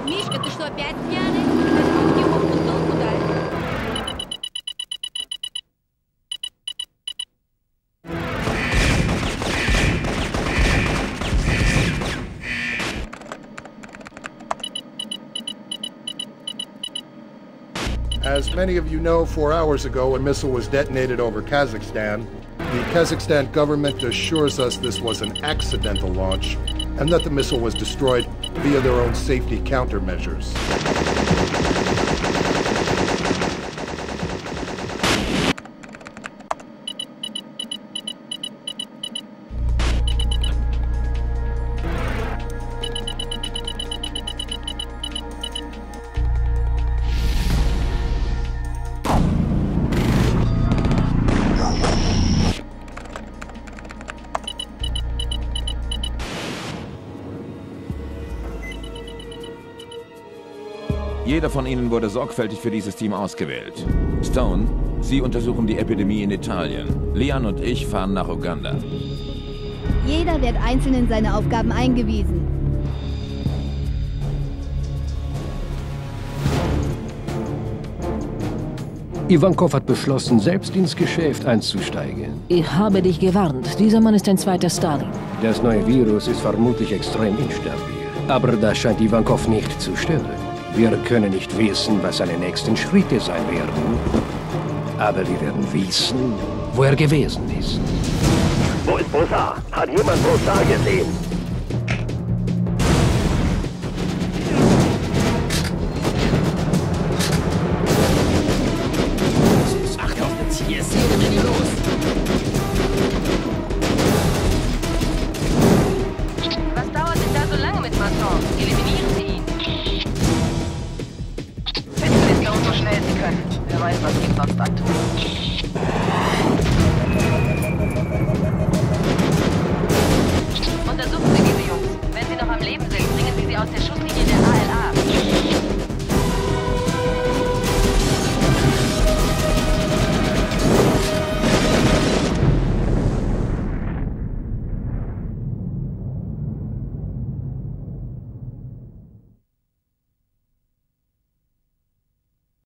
Мишка, ты что, опять пьяный? Возьмем его в бутылку, да? As many of you know, 4 hours ago, a missile was detonated over Kazakhstan. The Kazakhstan government assures us this was an accidental launch and that the missile was destroyed via their own safety countermeasures. Jeder von Ihnen wurde sorgfältig für dieses Team ausgewählt. Stone, Sie untersuchen die Epidemie in Italien. Lian und ich fahren nach Uganda. Jeder wird einzeln in seine Aufgaben eingewiesen. Ivankov hat beschlossen, selbst ins Geschäft einzusteigen. Ich habe dich gewarnt. Dieser Mann ist ein zweiter Stalin. Das neue Virus ist vermutlich extrem instabil. Aber das scheint Ivankov nicht zu stören. Wir können nicht wissen, was seine nächsten Schritte sein werden. Aber wir werden wissen, wo er gewesen ist. Wo ist Bossar? Hat jemand Bossar gesehen? Achte auf den Ziel, sehen wir die los! Was dauert denn da so lange mit Masson? Eliminieren Sie ihn! Finden Sie Stone so schnell Sie können. Wer weiß, was ihn sonst antut.